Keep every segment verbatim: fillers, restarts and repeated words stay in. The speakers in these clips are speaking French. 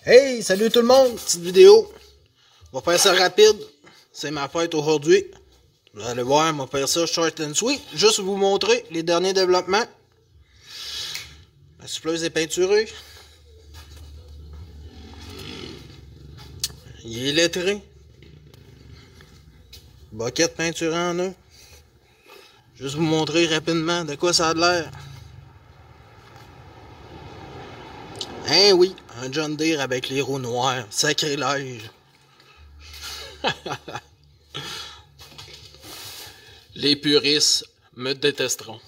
Hey, salut tout le monde, petite vidéo. On va faire ça rapide. C'est ma fête aujourd'hui. Vous allez voir, on va faire ça short and sweet. Juste vous montrer les derniers développements. La souffleuse est peinturée. Il est lettré. Boquette peinturée en un. Juste vous montrer rapidement de quoi ça a l'air. Hein oui, un John Deere avec les roues noires. Sacrilège. Les puristes me détesteront.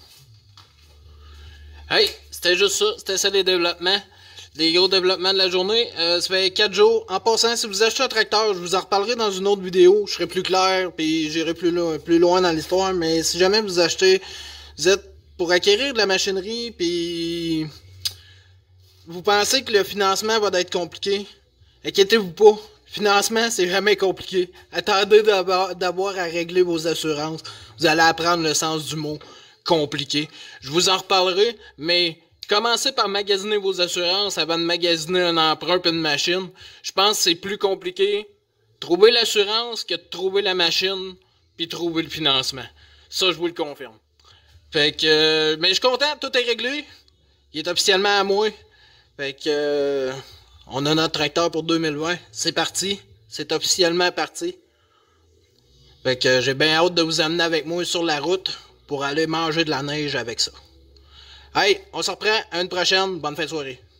Hey, c'était juste ça. C'était ça les développements. Les gros développements de la journée. Euh, ça fait quatre jours. En passant, si vous achetez un tracteur, je vous en reparlerai dans une autre vidéo. Je serai plus clair, puis j'irai plus, lo plus loin dans l'histoire. Mais si jamais vous achetez, vous êtes pour acquérir de la machinerie, puis vous pensez que le financement va être compliqué, inquiétez-vous pas. Financement, c'est jamais compliqué. Attendez d'avoir à régler vos assurances. Vous allez apprendre le sens du mot compliqué. Je vous en reparlerai, mais commencez par magasiner vos assurances avant de magasiner un emprunt et une machine. Je pense que c'est plus compliqué trouver l'assurance que de trouver la machine puis trouver le financement. Ça, je vous le confirme. Fait que, euh, mais je suis content, tout est réglé. Il est officiellement à moi. Fait que, euh, on a notre tracteur pour deux mille vingt. C'est parti. C'est officiellement parti. Fait que j'ai bien hâte de vous amener avec moi sur la route pour aller manger de la neige avec ça. Hey, on se reprend à une prochaine. Bonne fin de soirée.